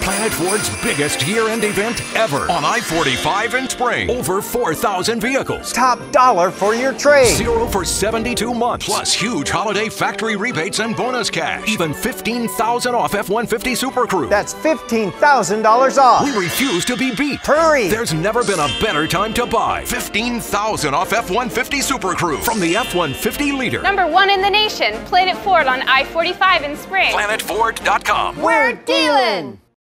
Planet Ford's biggest year-end event ever on I-45 in spring. Over 4,000 vehicles. Top dollar for your trade. 0 for 72 months. Plus huge holiday factory rebates and bonus cash. Even $15,000 off F-150 Super Crew. That's $15,000 off. We refuse to be beat. Hurry! There's never been a better time to buy. $15,000 off F-150 Super Crew from the F-150 leader. #1 in the nation. Planet Ford on I-45 in spring. PlanetFord.com. We're dealing!